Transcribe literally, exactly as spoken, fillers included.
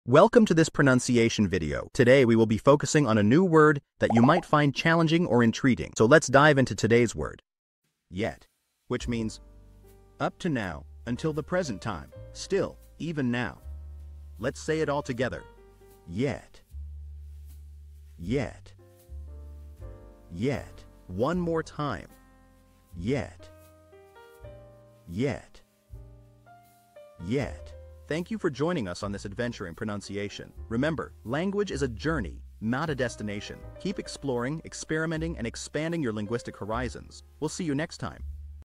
Welcome to this pronunciation video. Today we will be focusing on a new word that you might find challenging or intriguing. So let's dive into today's word. Yet, which means up to now, until the present time, still, even now. Let's say it all together. Yet. Yet. Yet. One more time. Yet. Yet. Yet. Thank you for joining us on this adventure in pronunciation. Remember, language is a journey, not a destination. Keep exploring, experimenting, and expanding your linguistic horizons. We'll see you next time.